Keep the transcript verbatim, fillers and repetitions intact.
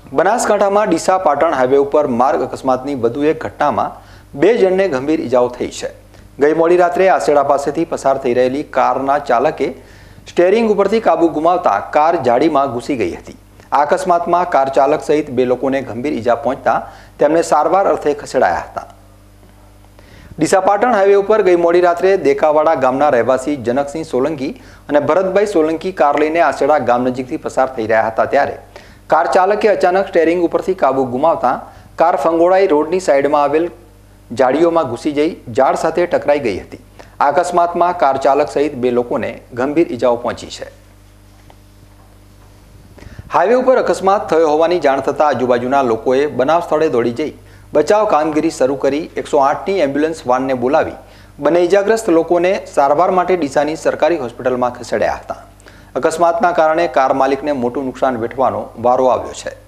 બનાસકાંઠામાં ડીસા પાટણ હાઈવે ઉપર માર્ગ અકસ્માતની વધુ એક ઘટનામાં બે જણને ગંભીર ઈજાઓ થઈ છે। ગઈ મોડી રાત્રે આસેડા પાસેથી પસાર થઈ રહેલી કારના ચાલકે સ્ટીયરિંગ ઉપરથી કાબુ ગુમાવતા કાર જાળીમાં ઘૂસી ગઈ હતી। આ અકસ્માતમાં કાર ચાલક સહિત બે લોકોને ગંભીર ઈજા પહોંચતા તેમને સારવાર અર્થે ખસેડાયા હતા। ડીસા પાટણ હાઈવે ઉપર ગઈ મોડી રાત્રે દેકાવાડા ગામના રહેવાસી જનકસિંહ સોલંકી અને ભરતભાઈ સોલંકી કાર લઈને આસેડા ગામ નજીકથી પસાર થઈ રહ્યા હતા ત્યારે કાર ચાલકે અચાનક સ્ટીયરિંગ ઉપરથી કાબુ ગુમાવતા કાર ફંગોળાઈ રોડની સાઈડમાં આવેલ જાળીઓમાં ઘૂસી જઈ ઝાડ સાથે ટકરાઈ ગઈ હતી। આ અકસ્માતમાં કાર ચાલક સહિત બે લોકોને ગંભીર ઈજાઓ પહોંચી છે। હાઈવે ઉપર અકસ્માત થયો હોવાની જાણ થતાં આજુબાજુના લોકોએ બનાવ સ્થળે દોડી જઈ બચાવ કામગીરી શરૂ કરી એકસો આઠની એમ્બ્યુલન્સ વાનને બોલાવી બંને ઈજાગ્રસ્ત લોકોને સારવાર માટે ડીસાની સરકારી હોસ્પિટલમાં ખસેડ્યા હતા। અકસ્માતના કારણે કાર માલિકને મોટું નુકસાન વેઠવાનો વારો આવ્યો છે।